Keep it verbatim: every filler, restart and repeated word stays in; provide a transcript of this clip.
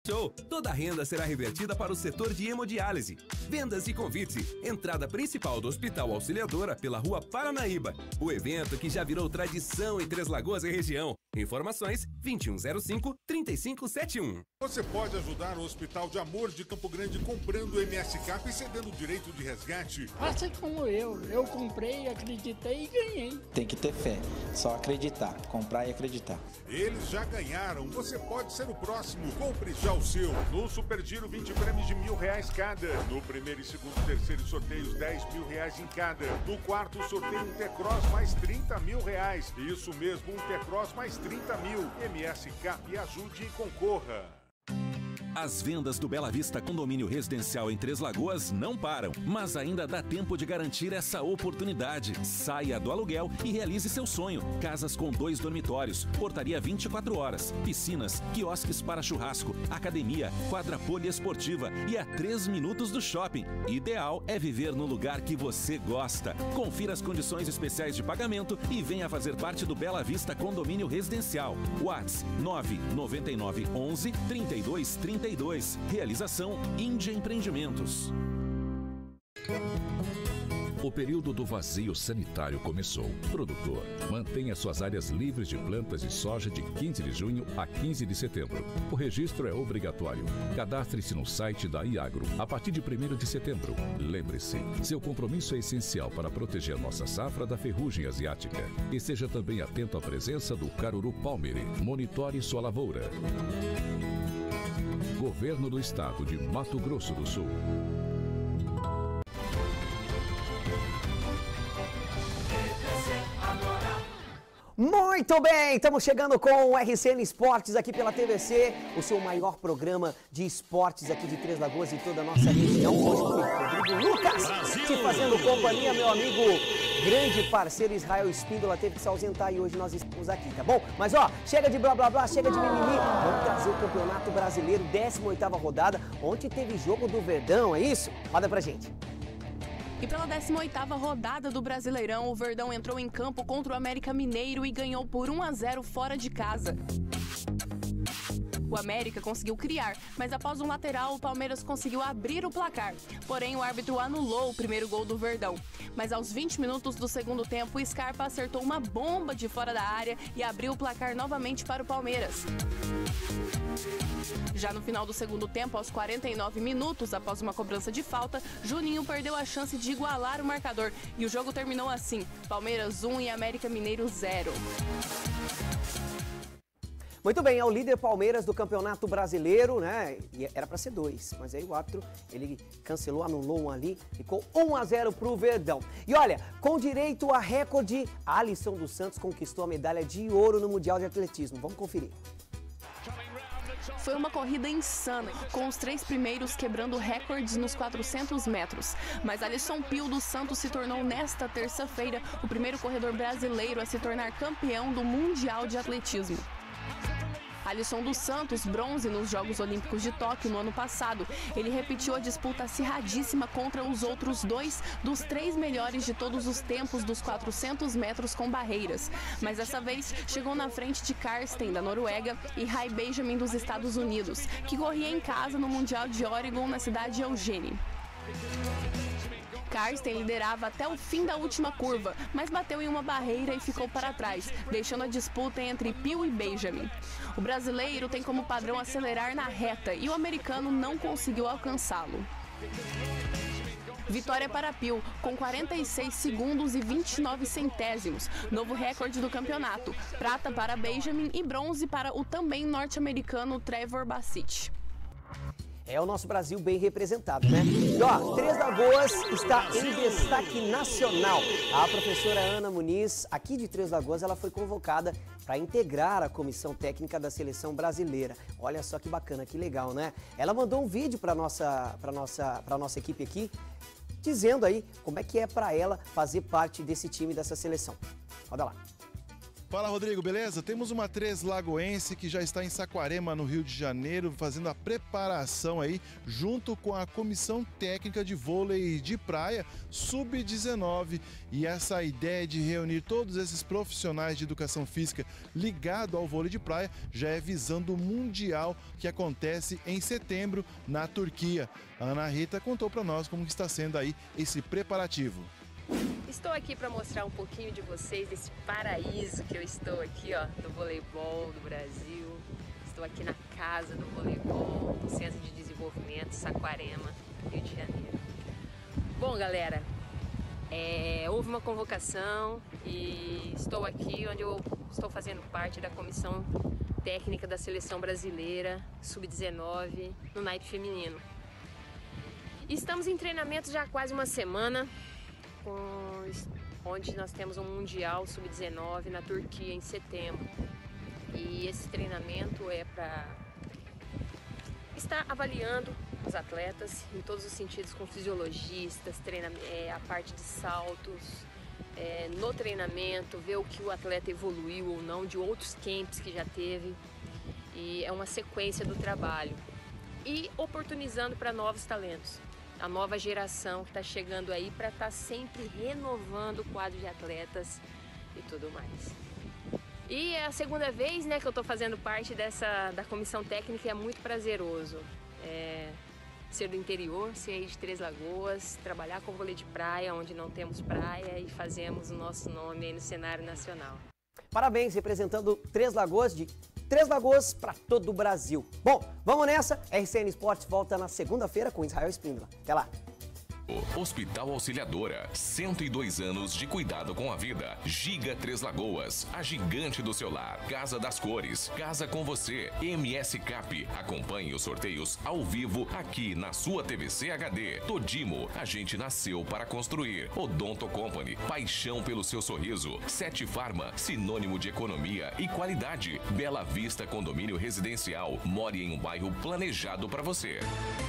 Show! Toda a renda será revertida para o setor de hemodiálise. Vendas e convite. Entrada principal do Hospital Auxiliadora pela Rua Paranaíba. O evento que já virou tradição em Três Lagoas e região. Informações vinte e um zero cinco, trinta e cinco setenta e um. Você pode ajudar o Hospital de Amor de Campo Grande comprando o M S Cap e cedendo o direito de resgate. Assim como eu, eu comprei, acreditei e ganhei. Tem que ter fé, só acreditar, comprar e acreditar. Eles já ganharam, você pode ser o próximo. Compre já o seu. No Super Giro, vinte prêmios de mil reais cada. No primeiro e segundo e terceiro sorteios, dez mil reais em cada. No quarto sorteio, um T-Cross mais trinta mil reais. Isso mesmo, um T-Cross mais trinta mil. M S Cap, ajude e concorra. As vendas do Bela Vista Condomínio Residencial em Três Lagoas não param, mas ainda dá tempo de garantir essa oportunidade. Saia do aluguel e realize seu sonho. Casas com dois dormitórios, portaria vinte e quatro horas, piscinas, quiosques para churrasco, academia, quadra poliesportiva e a três minutos do shopping. Ideal é viver no lugar que você gosta. Confira as condições especiais de pagamento e venha fazer parte do Bela Vista Condomínio Residencial. WhatsApp nove nove nove onze, trinta e dois trinta e dois. Realização Índia Empreendimentos. O período do vazio sanitário começou. Produtor, mantenha suas áreas livres de plantas de soja de quinze de junho a quinze de setembro. O registro é obrigatório. Cadastre-se no site da Iagro a partir de primeiro de setembro. Lembre-se, seu compromisso é essencial para proteger nossa safra da ferrugem asiática. E seja também atento à presença do caruru palmere. Monitore sua lavoura. Governo do Estado de Mato Grosso do Sul. Muito bem, estamos chegando com o R C N Esportes aqui pela T V C, o seu maior programa de esportes aqui de Três Lagoas e toda a nossa região. Hoje com o Rodrigo Lucas, te fazendo companhia, meu amigo, grande parceiro Israel Espíndola, teve que se ausentar e hoje nós estamos aqui, tá bom? Mas ó, chega de blá blá blá, chega de mimimi, vamos trazer o Campeonato Brasileiro, décima oitava rodada. Ontem teve jogo do Verdão, é isso? Roda pra gente. E pela décima oitava rodada do Brasileirão, o Verdão entrou em campo contra o América Mineiro e ganhou por um a zero fora de casa. O América conseguiu criar, mas após um lateral, o Palmeiras conseguiu abrir o placar. Porém, o árbitro anulou o primeiro gol do Verdão. Mas aos vinte minutos do segundo tempo, o Scarpa acertou uma bomba de fora da área e abriu o placar novamente para o Palmeiras. Já no final do segundo tempo, aos quarenta e nove minutos, após uma cobrança de falta, Juninho perdeu a chance de igualar o marcador. E o jogo terminou assim, Palmeiras um e América Mineiro zero. Muito bem, é o líder Palmeiras do Campeonato Brasileiro, né? E era para ser dois, mas aí o árbitro, ele cancelou, anulou um ali, ficou um a zero pro Verdão. E olha, com direito a recorde, a Alisson dos Santos conquistou a medalha de ouro no Mundial de Atletismo. Vamos conferir. Foi uma corrida insana, com os três primeiros quebrando recordes nos quatrocentos metros. Mas Alisson Pio dos Santos se tornou nesta terça-feira o primeiro corredor brasileiro a se tornar campeão do Mundial de Atletismo. Alisson dos Santos, bronze nos Jogos Olímpicos de Tóquio no ano passado. Ele repetiu a disputa acirradíssima contra os outros dois dos três melhores de todos os tempos dos quatrocentos metros com barreiras. Mas dessa vez chegou na frente de Karsten, da Noruega, e Rai Benjamin, dos Estados Unidos, que corria em casa no Mundial de Oregon, na cidade de Eugene. Karsten liderava até o fim da última curva, mas bateu em uma barreira e ficou para trás, deixando a disputa entre Pio e Benjamin. O brasileiro tem como padrão acelerar na reta e o americano não conseguiu alcançá-lo. Vitória para Pio, com quarenta e seis segundos e vinte e nove centésimos, novo recorde do campeonato. Prata para Benjamin e bronze para o também norte-americano Trevor Bassett. É o nosso Brasil bem representado, né? E ó, Três Lagoas está em destaque nacional. A professora Ana Muniz, aqui de Três Lagoas, ela foi convocada para integrar a comissão técnica da seleção brasileira. Olha só que bacana, que legal, né? Ela mandou um vídeo para nossa, para nossa, para nossa equipe aqui, dizendo aí como é que é para ela fazer parte desse time, dessa seleção. Roda lá. Fala, Rodrigo, beleza? Temos uma Três Lagoense que já está em Saquarema, no Rio de Janeiro, fazendo a preparação aí, junto com a Comissão Técnica de Vôlei de Praia sub dezenove. E essa ideia de reunir todos esses profissionais de educação física ligados ao vôlei de praia já é visando o Mundial que acontece em setembro na Turquia. A Ana Rita contou para nós como está sendo aí esse preparativo. Estou aqui para mostrar um pouquinho de vocês desse paraíso que eu estou aqui, ó, do voleibol do Brasil. Estou aqui na casa do voleibol, no Centro de Desenvolvimento Saquarema, Rio de Janeiro. Bom, galera, é, houve uma convocação e estou aqui onde eu estou fazendo parte da comissão técnica da Seleção Brasileira sub dezenove no naipe feminino. E estamos em treinamento já há quase uma semana, onde nós temos um Mundial sub dezenove na Turquia em setembro. E esse treinamento é para estar avaliando os atletas em todos os sentidos, com fisiologistas, treina, é, a parte de saltos, é, no treinamento, ver o que o atleta evoluiu ou não de outros camps que já teve. E é uma sequência do trabalho. E oportunizando para novos talentos. A nova geração que está chegando aí para estar tá sempre renovando o quadro de atletas e tudo mais. E é a segunda vez, né, que eu estou fazendo parte dessa da comissão técnica e é muito prazeroso. É, ser do interior, ser aí de Três Lagoas, trabalhar com vôlei de praia, onde não temos praia e fazemos o nosso nome aí no cenário nacional. Parabéns, representando Três Lagoas, de Três Lagoas para todo o Brasil. Bom, vamos nessa. R C N Esportes volta na segunda-feira com Israel Espíndola. Até lá. Hospital Auxiliadora, cento e dois anos de cuidado com a vida. Giga Três Lagoas, a gigante do seu lar. Casa das Cores, Casa com Você, M S Cap. Acompanhe os sorteios ao vivo aqui na sua T V C H D. Todimo, a gente nasceu para construir. Odonto Company, paixão pelo seu sorriso. Sete Farma, sinônimo de economia e qualidade. Bela Vista Condomínio Residencial, more em um bairro planejado para você.